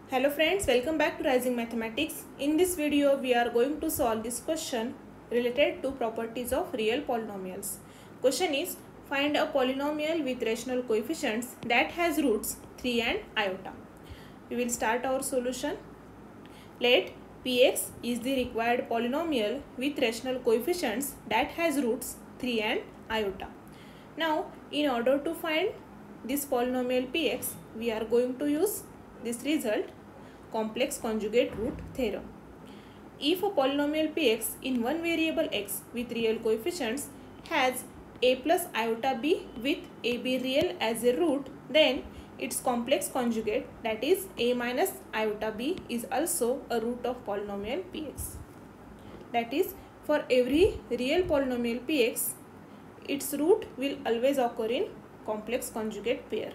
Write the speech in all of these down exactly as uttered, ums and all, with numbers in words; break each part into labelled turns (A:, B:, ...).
A: Hello friends, welcome back to Rising Mathematics. In this video, we are going to solve this question related to properties of real polynomials. Question is, find a polynomial with rational coefficients that has roots three and iota. We will start our solution. Let Px is the required polynomial with rational coefficients that has roots three and iota. Now, in order to find this polynomial Px, we are going to use this result, complex conjugate root theorem. If a polynomial Px in one variable x with real coefficients has a plus iota b with ab real as a root, then its complex conjugate, that is a minus iota b, is also a root of polynomial Px. That is, for every real polynomial Px, its root will always occur in complex conjugate pair.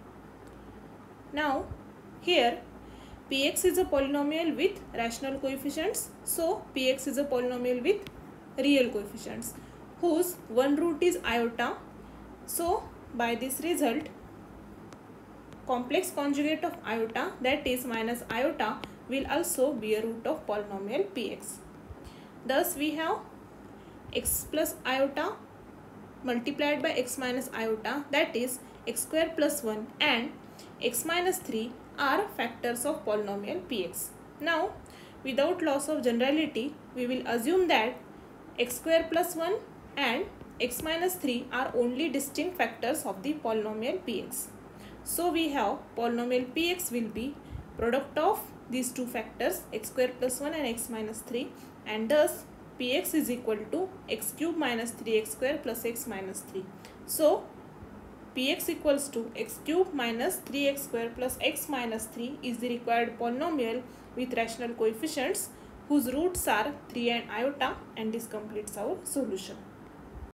A: Now, here Px is a polynomial with rational coefficients, so Px is a polynomial with real coefficients whose one root is iota. So by this result, complex conjugate of iota, that is minus iota, will also be a root of polynomial Px. Thus we have x plus iota multiplied by x minus iota, that is x square plus one, and x minus three are factors of polynomial Px. Now, without loss of generality, we will assume that x square plus one and x minus three are only distinct factors of the polynomial Px. So we have polynomial Px will be product of these two factors, x square plus one and x minus three, and thus Px is equal to x cube minus three x square plus x minus three. So Px equals to x cube minus three x square plus x minus three is the required polynomial with rational coefficients whose roots are three and iota, and this completes our solution.